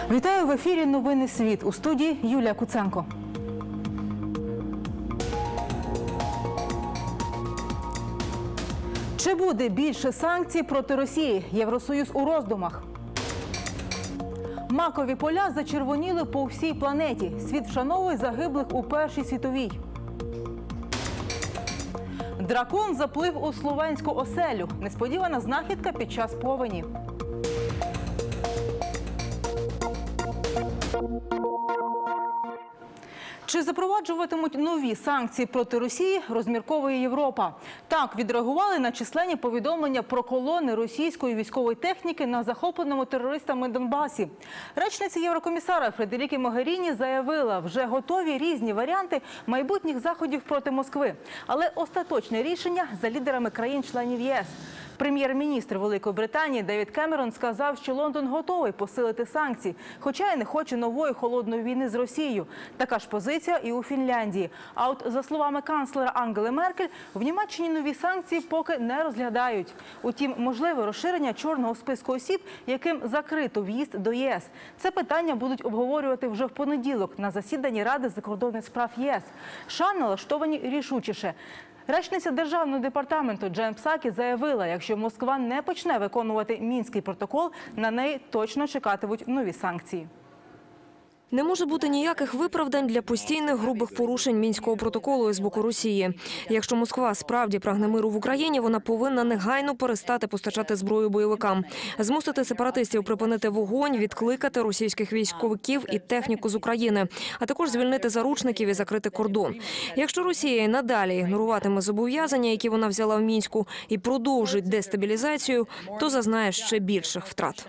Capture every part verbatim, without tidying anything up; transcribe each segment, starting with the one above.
Вітаю в ефірі «Новини Світ». У студії Юлія Куценко. Чи буде більше санкцій проти Росії? Євросоюз у роздумах. Макові поля зачервоніли по всій планеті. Світ вшановує загиблих у Першій світовій. Дракон заплив у словенську оселю. Несподівана знахідка під час повені. Чи запроваджуватимуть нові санкції проти Росії, розмірковує Європа. Так відреагували на численні повідомлення про колони російської військової техніки на захопленому терористами Донбасі. Речниця Єврокомісара Фредеріке Могеріні заявила, вже готові різні варіанти майбутніх заходів проти Москви. Але остаточне рішення за лідерами країн-членів ЄС. Прем'єр-міністр Великої Британії Девід Кемерон сказав, що Лондон готовий посилити санкції, хоча й не хоче нової холодної війни з Росією. Така ж позиція і у Фінляндії. А от, за словами канцлера Ангели Меркель, в Німеччині нові санкції поки не розглядають. Утім, можливе розширення чорного списку осіб, яким закрито в'їзд до ЄС. Це питання будуть обговорювати вже в понеділок на засіданні Ради закордонних справ ЄС. США налаштовані рішучіше. Речниця Державного департаменту Джен Псакі заявила, якщо Москва не почне виконувати Мінський протокол, на неї точно чекатимуть нові санкції. Не може бути ніяких виправдань для постійних грубих порушень Мінського протоколу з боку Росії. Якщо Москва справді прагне миру в Україні, вона повинна негайно перестати постачати зброю бойовикам, змусити сепаратистів припинити вогонь, відкликати російських військовиків і техніку з України, а також звільнити заручників і закрити кордон. Якщо Росія й надалі ігноруватиме зобов'язання, які вона взяла в Мінську, і продовжить дестабілізацію, то зазнає ще більших втрат.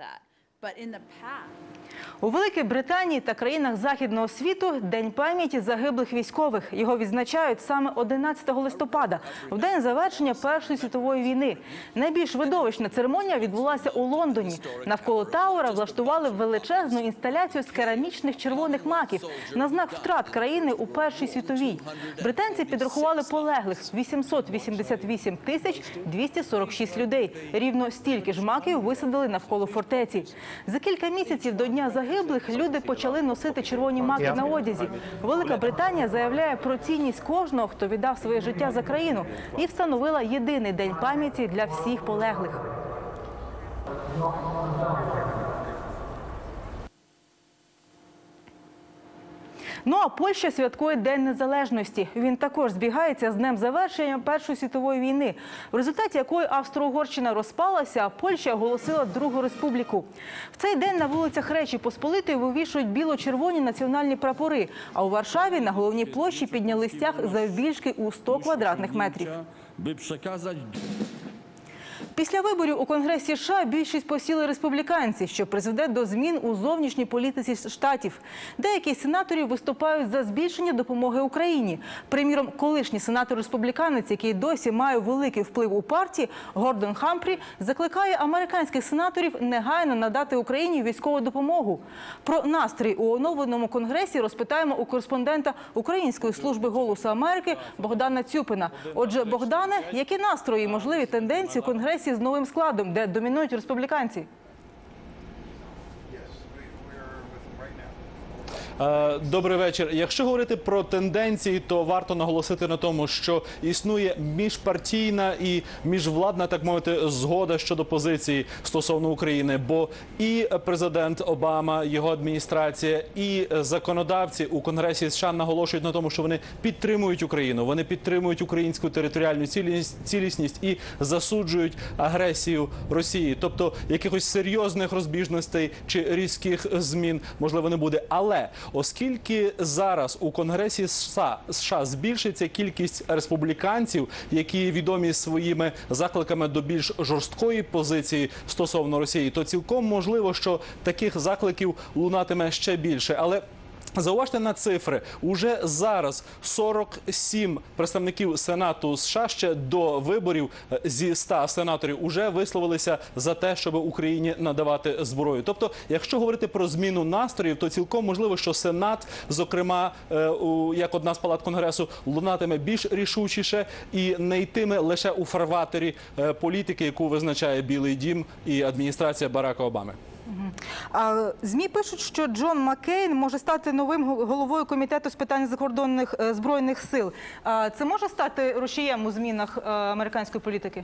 У Великій Британії та країнах Західного світу День пам'яті загиблих військових. Його відзначають саме одинадцятого листопада, в день завершення Першої світової війни. Найбільш видовищна церемонія відбулася у Лондоні. Навколо Тауера влаштували величезну інсталяцію з керамічних червоних маків на знак втрат країни у Першій світовій. Британці підрахували полеглих – вісімсот вісімдесят вісім тисяч двісті сорок шість людей. Рівно стільки ж маків висадили навколо фортеці. За кілька місяців до Дня загиблих Загиблих люди почали носити червоні маки на одязі. Велика Британія заявляє про цінність кожного, хто віддав своє життя за країну, і встановила єдиний день пам'яті для всіх полеглих. Ну а Польща святкує День Незалежності. Він також збігається з днем завершення Першої світової війни, в результаті якої Австро-Угорщина розпалася, а Польща оголосила Другу республіку. В цей день на вулицях Речі Посполитої вивішують біло-червоні національні прапори, а у Варшаві на головній площі підняли стяг завбільшки у сто квадратних метрів. Після виборів у Конгресі США більшість посіли республіканці, що призведе до змін у зовнішній політиці штатів. Деякі сенатори виступають за збільшення допомоги Україні. Приміром, колишній сенатор-республіканець, який досі має великий вплив у партії, Гордон Хамфрі, закликає американських сенаторів негайно надати Україні військову допомогу. Про настрій у оновленому Конгресі розпитаємо у кореспондента Української служби «Голосу Америки» Богдана Цюпина. Отже, Богдане, які настрої і можливі тенденції у Конгресі з новим складом, де домінують республіканці? Добрий вечір. Якщо говорити про тенденції, то варто наголосити на тому, що існує міжпартійна і міжвладна, так мовити, згода щодо позиції стосовно України. Бо і президент Обама, його адміністрація, і законодавці у Конгресі США наголошують на тому, що вони підтримують Україну, вони підтримують українську територіальну цілісність і засуджують агресію Росії. Тобто якихось серйозних розбіжностей чи різких змін, можливо, не буде. Але оскільки зараз у Конгресі США, США збільшиться кількість республіканців, які відомі своїми закликами до більш жорсткої позиції стосовно Росії, то цілком можливо, що таких закликів лунатиме ще більше. Але зауважте на цифри. Уже зараз сорок сім представників Сенату США ще до виборів зі ста сенаторів уже висловилися за те, щоб Україні надавати зброю. Тобто, якщо говорити про зміну настроїв, то цілком можливо, що Сенат, зокрема, як одна з палат Конгресу, лунатиме більш рішучіше і не йтиме лише у фарватері політики, яку визначає Білий дім і адміністрація Барака Обами. А ЗМІ пишуть, що Джон Маккейн може стати новим головою комітету з питань закордонних е, збройних сил. А це може стати рушієм у змінах е, американської політики?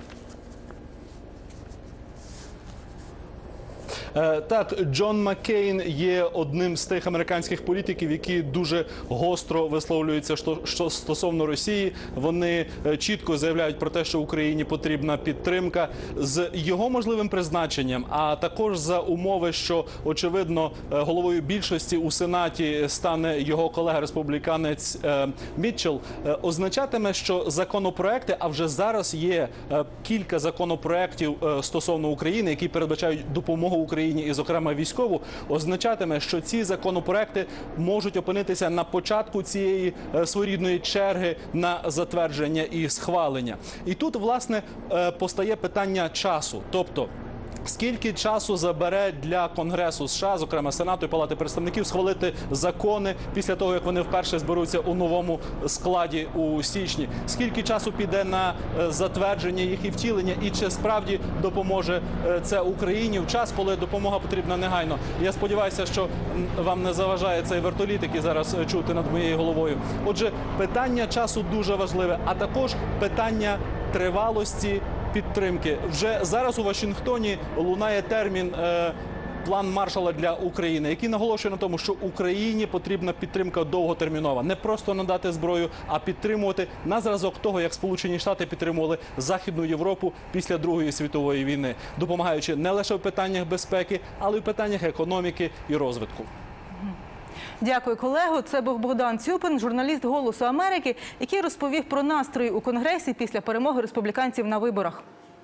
Так, Джон Маккейн є одним з тих американських політиків, які дуже гостро висловлюються що стосовно Росії. Вони чітко заявляють про те, що Україні потрібна підтримка. З його можливим призначенням, а також за умови, що, очевидно, головою більшості у Сенаті стане його колега-республіканець Мітчелл, означатиме, що законопроекти, а вже зараз є кілька законопроектів стосовно України, які передбачають допомогу Україні, і, зокрема, військову, означатиме, що ці законопроекти можуть опинитися на початку цієї своєрідної черги на затвердження і схвалення. І тут, власне, постає питання часу. Тобто, скільки часу забере для Конгресу США, зокрема Сенату і Палати представників, схвалити закони після того, як вони вперше зберуться у новому складі у січні? Скільки часу піде на затвердження їх і втілення? І чи справді допоможе це Україні в час, коли допомога потрібна негайно? Я сподіваюся, що вам не заважає цей вертоліт, який зараз чути над моєю головою. Отже, питання часу дуже важливе, а також питання тривалості підтримки. Вже зараз у Вашингтоні лунає термін е, «План Маршалла для України», який наголошує на тому, що Україні потрібна підтримка довготермінова. Не просто надати зброю, а підтримувати на зразок того, як Сполучені Штати підтримували Західну Європу після Другої світової війни, допомагаючи не лише в питаннях безпеки, але й в питаннях економіки і розвитку. Дякую, колего. Це був Богдан Цюпин, журналіст «Голосу Америки», який розповів про настрої у Конгресі після перемоги республіканців на виборах.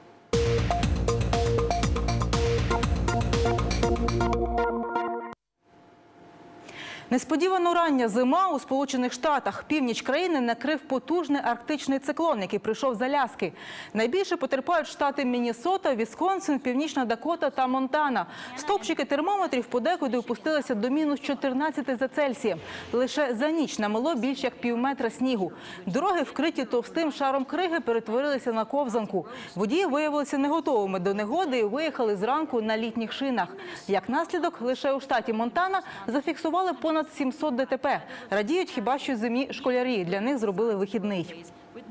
Несподівано рання зима у Сполучених Штатах. Північ країни накрив потужний арктичний циклон, який прийшов з Аляски. Найбільше потерпають штати Міннесота, Вісконсин, Північна Дакота та Монтана. Стовпчики термометрів подекуди опустилися до мінус чотирнадцяти за Цельсієм. Лише за ніч намело більш як півметра снігу. Дороги, вкриті товстим шаром криги, перетворилися на ковзанку. Водії виявилися не готовими до негоди і виїхали зранку на літніх шинах. Як наслідок, лише у штаті Монтана зафіксували понад сімсот ДТП. Радіють хіба що зимі школярі. Для них зробили вихідний.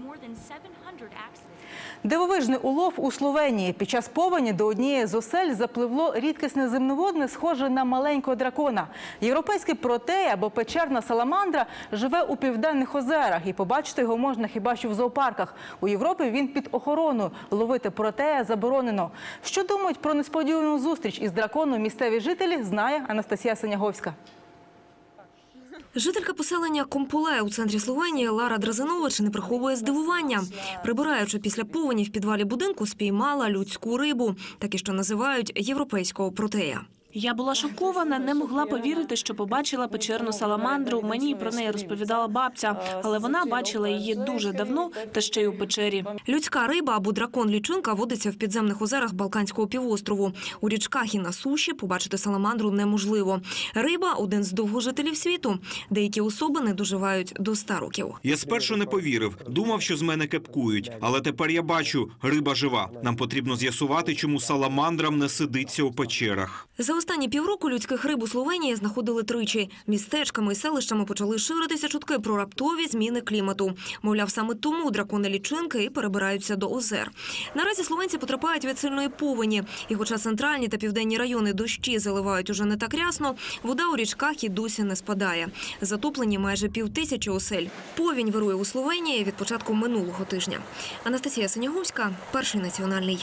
Дивовижний улов у Словенії. Під час повені до однієї з осель запливло рідкісне земноводне, схоже на маленького дракона. Європейський протей або печерна саламандра живе у південних озерах, і побачити його можна хіба що в зоопарках. У Європі він під охороною. Ловити протея заборонено. Що думають про несподівану зустріч із драконом місцеві жителі, знає Анастасія Синяговська. Жителька поселення Комполе у центрі Словенії Лара Дразинович не приховує здивування. Прибираючи після повені в підвалі будинку, спіймала людську рибу, такі що називають європейського протея. Я була шокована, не могла повірити, що побачила печерну саламандру. Мені про неї розповідала бабця, але вона бачила її дуже давно, та ще й у печері. Людська риба або дракон-лічинка водиться в підземних озерах Балканського півострову. У річках і на суші побачити саламандру неможливо. Риба – один з довгожителів світу. Деякі особини доживають до ста років. Я спершу не повірив, думав, що з мене кепкують. Але тепер я бачу – риба жива. Нам потрібно з'ясувати, чому саламандрам не сидиться у печерах. За останні півроку людських риб у Словенії знаходили тричі. Містечками і селищами почали ширитися чутки про раптові зміни клімату. Мовляв, саме тому дракони-лічинки і перебираються до озер. Наразі словенці потерпають від сильної повені. І хоча центральні та південні райони дощі заливають уже не так рясно, вода у річках і досі не спадає. Затоплені майже півтисячі осель. Повінь вирує у Словенії від початку минулого тижня. Анастасія Синяговська, Перший національний.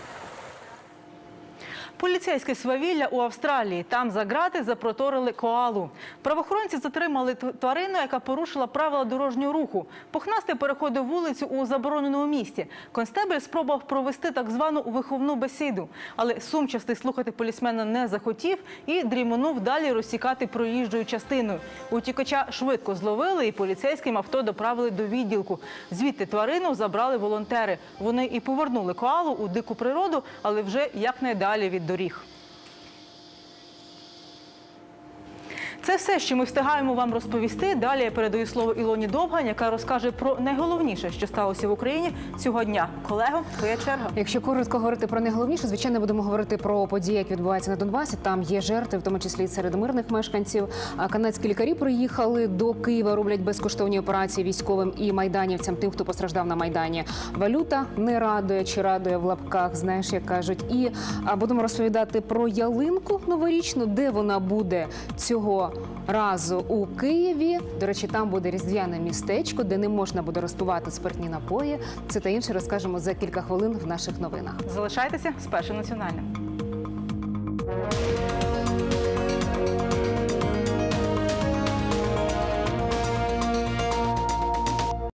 Поліцейське свавілля у Австралії. Там за ґрати запроторили коалу. Правоохоронці затримали тварину, яка порушила правила дорожнього руху. Пухнастий переходив вулицю у забороненому місці. Констебель спробував провести так звану виховну бесіду. Але сумчастий слухати полісмена не захотів і дрімонув далі розсікати проїжджою частиною. Утікача швидко зловили і поліцейським авто доправили до відділку. Звідти тварину забрали волонтери. Вони і повернули коалу у дику природу, але вже якнайдалі від доріг. Це все, що ми встигаємо вам розповісти. Далі я передаю слово Ілоні Довгань, яка розкаже про найголовніше, що сталося в Україні цього дня. Колего, твоя черга. Якщо коротко говорити про найголовніше, звичайно, будемо говорити про події, які відбуваються на Донбасі. Там є жертви, в тому числі і серед мирних мешканців. А канадські лікарі приїхали до Києва, роблять безкоштовні операції військовим і майданівцям, тим, хто постраждав на Майдані. Валюта не радує, чи радує в лапках, знаєш, як кажуть. І а, будемо розповідати про ялинку новорічну, де вона буде цього разу у Києві. До речі, там буде різдвяне містечко, де не можна буде розпивати спиртні напої. Це та інше розкажемо за кілька хвилин в наших новинах. Залишайтеся з Першим національним.